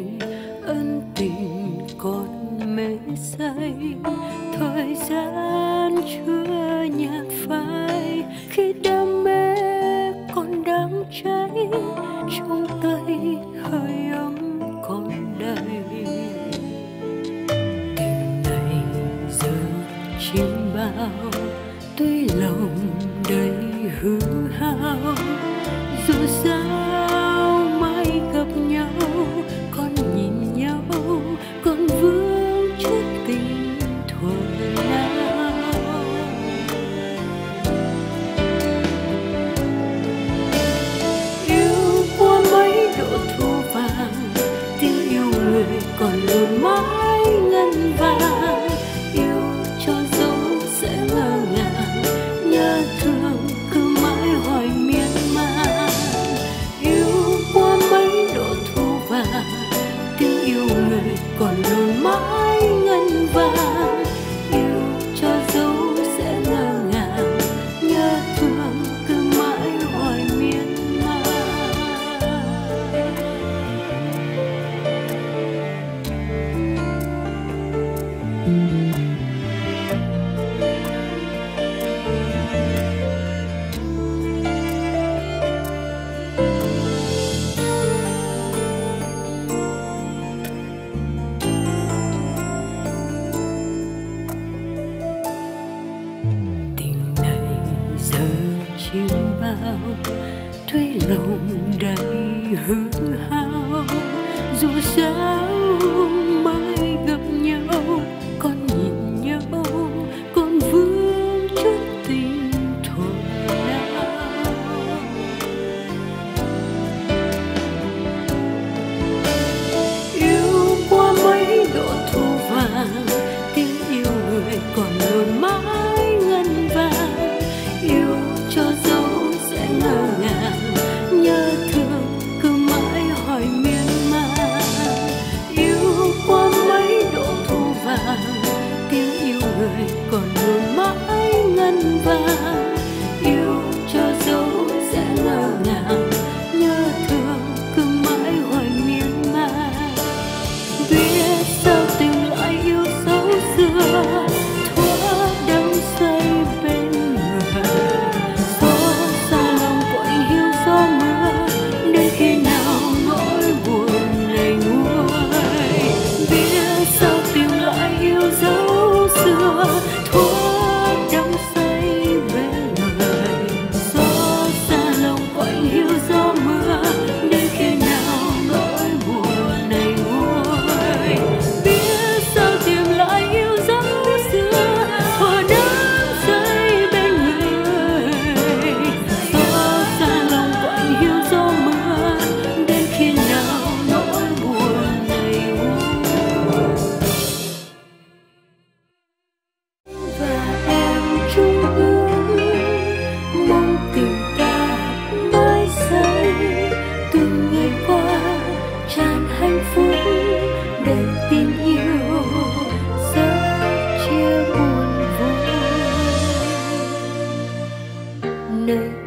ân tình còn mê say, thời gian chưa nhạt phai khi đam mê còn đang cháy trong tay, hơi ấm còn đầy. Tình này giờ chim bao, tuy lòng đầy hư hao, dù sao mai gặp nhau, con nhìn nhau còn vương chút tình thuở nào. Yêu qua mấy độ thu vàng, tiếng yêu người còn luôn mãi ngân vàng. Yêu cho dấu sẽ ngỡ ngàng, nhớ thương cứ mãi hoài miên man. Yêu qua mấy độ thu vàng, tiếng yêu người còn luôn mãi ngân vàng. Yêu cho dấu sẽ ngỡ ngàng, nhớ thương cứ mãi hoài miên man. Tình này giờ chim bao, tuy lòng đầy hư hao, dù sao mai gặp nhau, con nhìn nhau còn vương chút tình thuở nào. Yêu qua mấy độ thu vàng, tiếng yêu người còn luôn mãi ngân vàng. Yêu cho dấu sẽ ngỡ ngàng, nhớ thương cứ mãi hỏi miên man. Yêu qua mấy độ thu vàng, tiếng yêu người còn luôn mãi ngân vàng. Yêu cho dấu sẽ ngỡ ngàng, nhớ thương cứ mãi hỏi miên man. Biết sao tình lại yêu dấu xưa, thuở đắm say bên người. Gió xa lòng quạnh hiu gió mưa, đến khi nào nỗi buồn này nguôi. Biết sao tình lại yêu dấu xưa, thuở đắm say bên người. Gió xa lòng quạnh hiu gió mưa, đến khi nào nỗi buồn này nguôi. Biết sao tìm lại yêu dấu xưa, thuở đắm say bên người. Gió xa lòng quạnh hiu gió mưa, đến khi nào nỗi buồn này nguôi. Và em chung ước mong tình ta mãi say, từng ngày qua tràn hạnh phúc để tình yêu sớm chia buồn vui. Nơi